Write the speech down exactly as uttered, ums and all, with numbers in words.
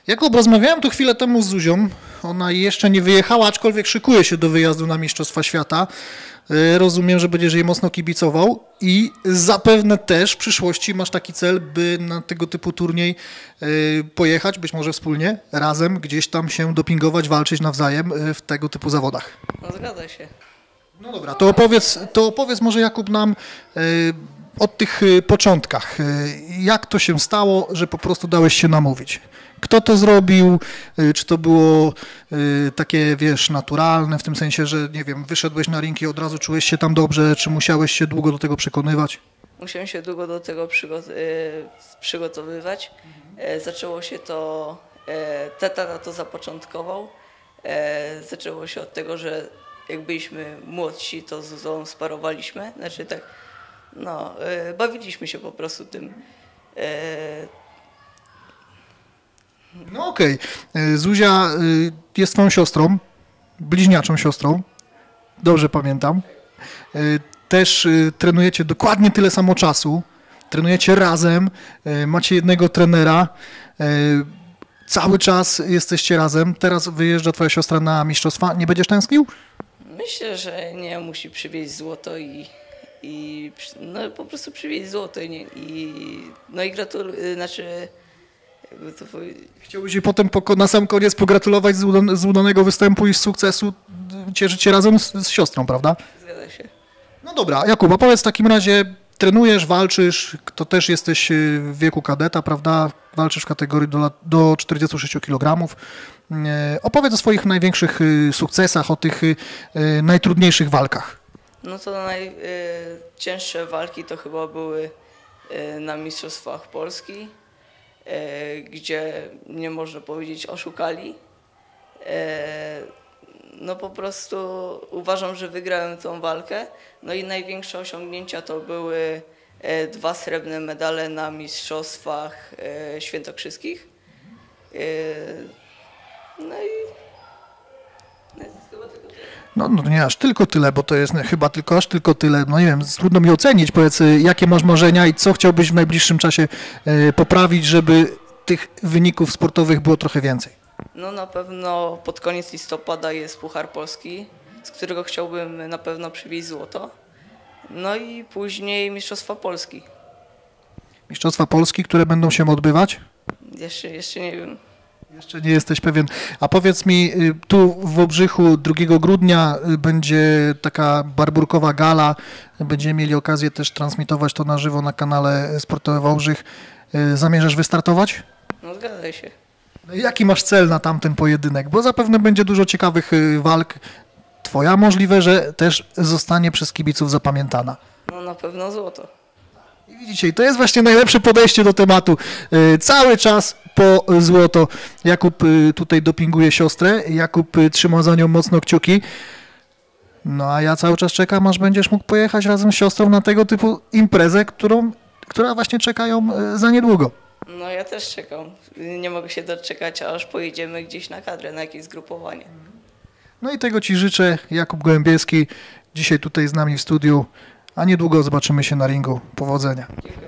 Jakub, rozmawiałem tu chwilę temu z Zuzią. Ona jeszcze nie wyjechała, aczkolwiek szykuje się do wyjazdu na Mistrzostwa Świata. Rozumiem, że będziesz jej mocno kibicował i zapewne też w przyszłości masz taki cel, by na tego typu turniej pojechać, być może wspólnie, razem, gdzieś tam się dopingować, walczyć nawzajem w tego typu zawodach. No zgadza się. No dobra, to opowiedz, to opowiedz może Jakub nam o tych początkach. Jak to się stało, że po prostu dałeś się namówić? Kto to zrobił? Czy to było takie, wiesz, naturalne, w tym sensie, że, nie wiem, wyszedłeś na ring i od razu czułeś się tam dobrze, czy musiałeś się długo do tego przekonywać? Musiałem się długo do tego przygo- przygotowywać. Mhm. Zaczęło się to, tata to zapoczątkował. Zaczęło się od tego, że jak byliśmy młodsi, to z Zuzą sparowaliśmy. Znaczy tak, no, bawiliśmy się po prostu tym. No okej. Okay. Zuzia jest twoją siostrą, bliźniaczą siostrą, dobrze pamiętam. Też trenujecie dokładnie tyle samo czasu, trenujecie razem, macie jednego trenera, cały czas jesteście razem. Teraz wyjeżdża twoja siostra na mistrzostwa. Nie będziesz tęsknił? Myślę, że nie, musi przywieźć złoto i, i no, po prostu przywieźć złoto i, i no i gratuluję, znaczy jakby to powiedzieć. Chciałbyś jej potem na sam koniec pogratulować z, udan z udanego występu i z sukcesu, cieszyć się razem z, z siostrą, prawda? Zgadza się. No dobra, Jakub, powiedz w takim razie, trenujesz, walczysz, to też jesteś w wieku kadeta, prawda? Walczysz w kategorii do, do czterdziestu sześciu kilogramów. Opowiedz o swoich największych sukcesach, o tych najtrudniejszych walkach. No to najcięższe walki to chyba były na Mistrzostwach Polski, gdzie nie można powiedzieć oszukali. No po prostu uważam, że wygrałem tą walkę. No i największe osiągnięcia to były dwa srebrne medale na Mistrzostwach Świętokrzyskich. No i no jest chyba tylko tyle. No, no nie aż tylko tyle, bo to jest no, chyba tylko aż tylko tyle. No nie wiem, trudno mi ocenić. Powiedz, jakie masz marzenia i co chciałbyś w najbliższym czasie e, poprawić, żeby tych wyników sportowych było trochę więcej? No na pewno pod koniec listopada jest Puchar Polski, z którego chciałbym na pewno przywieźć złoto. No i później Mistrzostwa Polski. Mistrzostwa Polski, które będą się odbywać? Jeszcze, jeszcze nie wiem. Jeszcze nie jesteś pewien. A powiedz mi, tu w Wałbrzychu drugiego grudnia będzie taka barburkowa gala. Będziemy mieli okazję też transmitować to na żywo na kanale Sportowy Wałbrzych. Zamierzasz wystartować? No zgadza się. Jaki masz cel na tamten pojedynek? Bo zapewne będzie dużo ciekawych walk. Twoja możliwe, że też zostanie przez kibiców zapamiętana. No na pewno złoto. I widzicie, to jest właśnie najlepsze podejście do tematu. Cały czas po złoto. Jakub tutaj dopinguje siostrę, Jakub trzyma za nią mocno kciuki. No a ja cały czas czekam, aż będziesz mógł pojechać razem z siostrą na tego typu imprezę, którą, która właśnie czeka ją za niedługo. No ja też czekam. Nie mogę się doczekać, aż pojedziemy gdzieś na kadrę, na jakieś zgrupowanie. No i tego Ci życzę. Jakub Gołębieski dzisiaj tutaj z nami w studiu, a niedługo zobaczymy się na ringu. Powodzenia. Dziękuję.